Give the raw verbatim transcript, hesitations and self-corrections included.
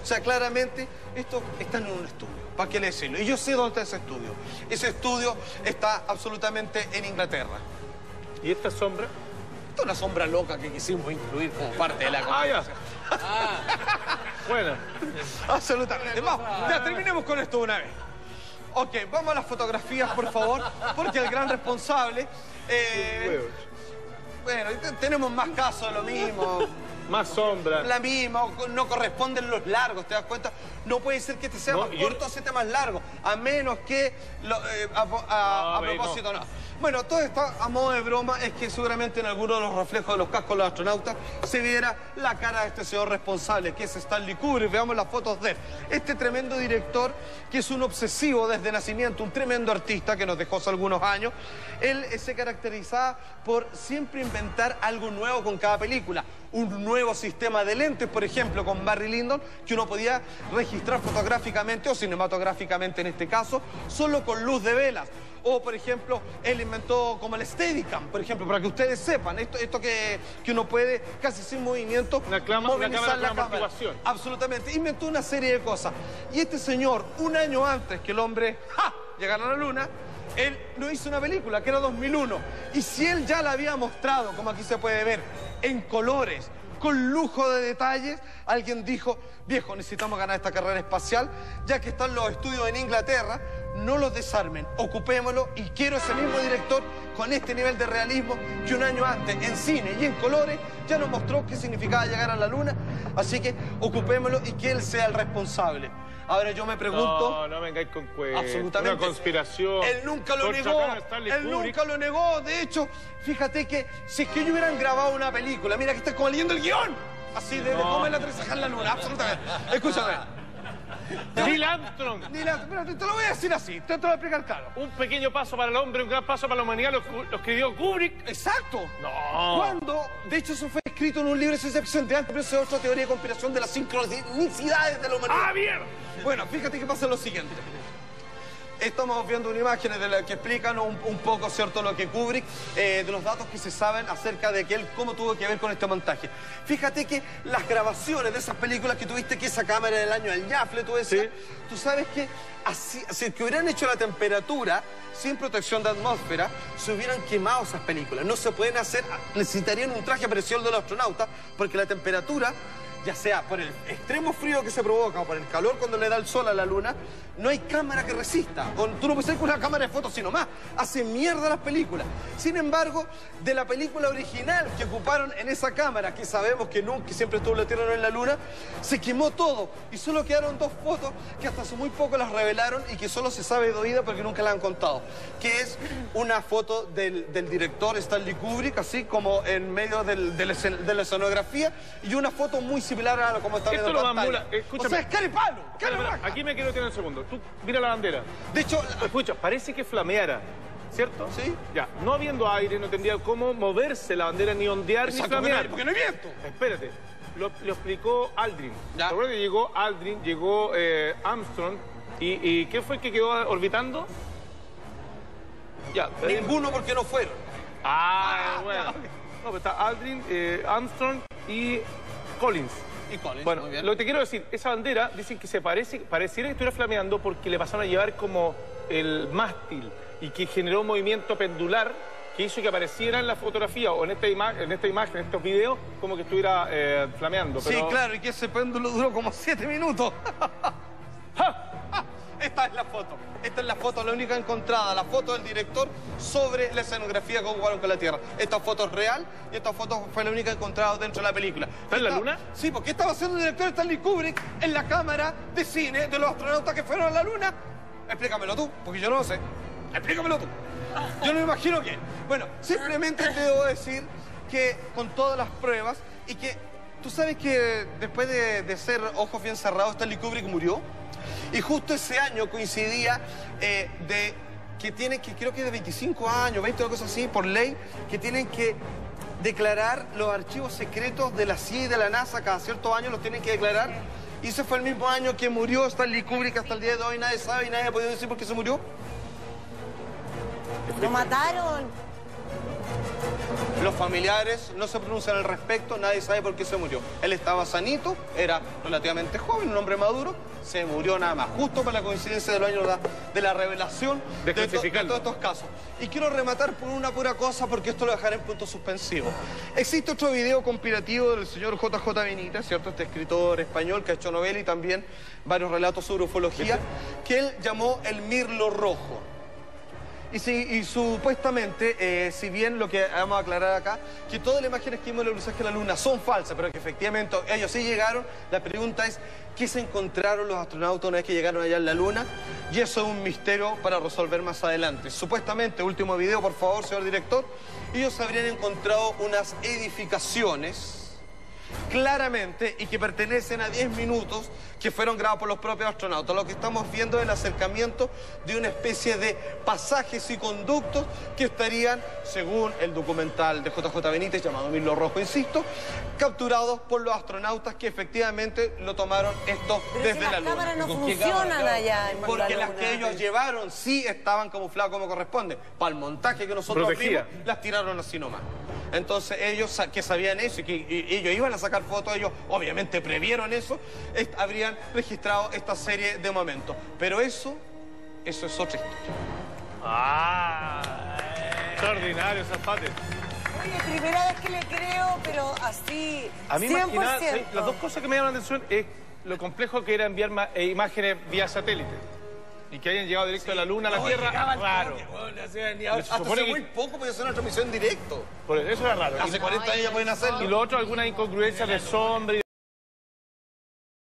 O sea, claramente, esto está en un estudio, ¿para qué le decirlo? Y yo sé dónde está ese estudio. Ese estudio está absolutamente en Inglaterra. ¿Y esta sombra? Esta es una sombra loca que quisimos incluir como parte de la conversación. Ah, bueno. Absolutamente. Vamos, ya terminemos con esto de una vez. Ok, vamos a las fotografías, por favor, porque el gran responsable... Eh, bueno, tenemos más casos de lo mismo. Más sombra. La misma, no corresponden los largos, ¿te das cuenta? No puede ser que este sea no, más corto o este más largo, a menos que, lo, eh, a, a, a, a propósito, no. no. Bueno, todo esto a modo de broma es que seguramente en alguno de los reflejos de los cascos de los astronautas se viera la cara de este señor responsable, que es Stanley Kubrick. Veamos las fotos de él. Este tremendo director, que es un obsesivo desde nacimiento, un tremendo artista que nos dejó hace algunos años. Él se caracterizaba por siempre inventar algo nuevo con cada película. Un nuevo sistema de lentes, por ejemplo, con Barry Lyndon, que uno podía registrar fotográficamente o cinematográficamente en este caso, solo con luz de velas. O, por ejemplo, él inventó como el Steadicam, por ejemplo, para que ustedes sepan, esto, esto que, que uno puede, casi sin movimiento, una clama, movilizar una cámara la con cámara. amortiguación. Absolutamente. Inventó una serie de cosas. Y este señor, un año antes que el hombre ¡ja! llegara a la luna, él no hizo una película, que era dos mil uno. Y si él ya la había mostrado, como aquí se puede ver, en colores, con lujo de detalles, alguien dijo, viejo, necesitamos ganar esta carrera espacial, ya que están los estudios en Inglaterra, no los desarmen, ocupémoslo, y quiero ese mismo director con este nivel de realismo que un año antes, en cine y en colores, ya nos mostró qué significaba llegar a la luna, así que ocupémoslo y que él sea el responsable. Ahora yo me pregunto... No, no vengáis con cuentos. Absolutamente. Una conspiración. Él nunca lo negó. Él nunca lo negó. De hecho, fíjate que si es que ellos hubieran grabado una película, mira que estás como leyendo el guión. Así de, no. de comer la tresaja en la luna. Absolutamente. Escúchame. Neil Armstrong. Neil Armstrong. Te, te lo voy a decir así. Te, te lo voy a explicar claro. Un pequeño paso para el hombre, un gran paso para la humanidad, lo, lo escribió Kubrick. Exacto. No. Cuando, de hecho, eso fue escrito en un libro de ciencia ficción de antes, pero eso es otra teoría de conspiración de las sincronicidades de la humanidad. ¡Ah, bien! Bueno, fíjate que pasa lo siguiente. Estamos viendo una imagen de la que explican un, un poco, ¿cierto?, lo que Kubrick, eh, de los datos que se saben acerca de que él, cómo tuvo que ver con este montaje. Fíjate que las grabaciones de esas películas que tuviste, que esa cámara del año del Yafle, tú decías, ¿sí? Tú sabes que así, si que hubieran hecho la temperatura sin protección de atmósfera, se hubieran quemado esas películas. No se pueden hacer, necesitarían un traje parecido al de los astronautas, porque la temperatura, ya sea por el extremo frío que se provoca o por el calor cuando le da el sol a la luna, no hay cámara que resista. O tú no puedes hacer con una cámara de fotos, sino más. Hace mierda las películas. Sin embargo, de la película original que ocuparon en esa cámara, que sabemos que nunca, que siempre estuvo en la Tierra, no en la Luna, se quemó todo. Y solo quedaron dos fotos que hasta hace muy poco las revelaron y que solo se sabe de oída porque nunca la han contado. Que es una foto del, del director Stanley Kubrick, así como en medio del, del, de la escenografía, y una foto muy similar a como está viendo en pantalla. Escúchame. O sea, es carepalo, carepalo. Aquí me quiero tener un segundo. Tú mira la bandera. De hecho, escucha, parece que flameara, ¿cierto? Sí. Ya, no habiendo aire, no tendría cómo moverse la bandera, ni ondear, ni flamear. Porque no hay viento. Espérate, lo, lo explicó Aldrin. ¿Te acuerdas que llegó Aldrin, llegó eh, Armstrong, y, y ¿qué fue el que quedó orbitando? Ya, ninguno porque no fueron. Ah, ah bueno. No, pero está Aldrin, eh, Armstrong y Collins. Y Collins, bueno, muy bien. Lo que te quiero decir, esa bandera, dicen que se parece, pareciera que estuviera flameando porque le pasaron a llevar como el mástil y que generó un movimiento pendular que hizo que apareciera en la fotografía o en esta, ima en esta imagen, en estos videos, como que estuviera eh, flameando. Pero... Sí, claro, y que ese péndulo duró como siete minutos. Esta es la foto. Esta es la foto, la única encontrada, la foto del director sobre la escenografía que ocuparon con la Tierra. Esta foto es real y esta foto fue la única encontrada dentro de la película. ¿Está en la Luna? Sí, porque estaba haciendo el director Stanley Kubrick en la cámara de cine de los astronautas que fueron a la Luna. Explícamelo tú, porque yo no lo sé. Explícamelo tú. Yo no me imagino quién. Bueno, simplemente te debo decir que con todas las pruebas y que tú sabes que después de, de ser ojos bien cerrados, Stanley Kubrick murió. Y justo ese año coincidía eh, de que tienen que, creo que de veinticinco años, veinte o cosas así, por ley, que tienen que declarar los archivos secretos de la C I A y de la NASA, cada ciertos años los tienen que declarar. Y ese fue el mismo año que murió Stanley Kubrick, hasta el día de hoy nadie sabe y nadie ha podido decir por qué se murió. ¡Lo mataron! Los familiares no se pronuncian al respecto, nadie sabe por qué se murió. Él estaba sanito, era relativamente joven, un hombre maduro, se murió nada más, justo para la coincidencia de los años de la revelación de, to, de todos estos casos. Y quiero rematar por una pura cosa, porque esto lo dejaré en punto suspensivo. Existe otro video compilativo del señor J J Benítez, ¿cierto? Este escritor español que ha hecho novela y también varios relatos sobre ufología, que él llamó El Mirlo Rojo. Y, si, y supuestamente, eh, si bien lo que vamos a aclarar acá, que todas las imágenes que vimos del lunaje de la Luna son falsas, pero que efectivamente ellos sí llegaron, la pregunta es, ¿qué se encontraron los astronautas una vez que llegaron allá en la Luna? Y eso es un misterio para resolver más adelante. Supuestamente, último video, por favor, señor director, ellos habrían encontrado unas edificaciones claramente y que pertenecen a diez minutos que fueron grabados por los propios astronautas. Lo que estamos viendo es el acercamiento de una especie de pasajes y conductos que estarían, según el documental de J J Benítez llamado Mirlo Rojo, insisto, capturados por los astronautas que efectivamente lo tomaron esto Pero desde si la las Luna. cámaras no ¿Con funcionan cámara? allá en Porque la las Luna. que ellos llevaron sí estaban camufladas como corresponde. Para el montaje que nosotros Protegida. vimos, las tiraron así nomás. Entonces ellos que sabían eso y que y, ellos iban a sacar fotos, ellos obviamente previeron eso, est, habrían registrado esta serie de momentos. Pero eso, eso es otra historia. ¡Ah! Extraordinario, Zapate. Oye, primera vez que le creo, pero así, A mí, cien por más que nada, ciento. las dos cosas que me llaman la atención es lo complejo que era enviar ma- eh, imágenes vía satélite. Y que hayan llegado directo de la Luna a la Tierra, raro. Hasta Se supone hace que- muy poco podía hacer una transmisión en directo. Por eso era raro. Hace cuarenta años ya pueden hacerlo. Y lo otro, algunas incongruencias de sombra y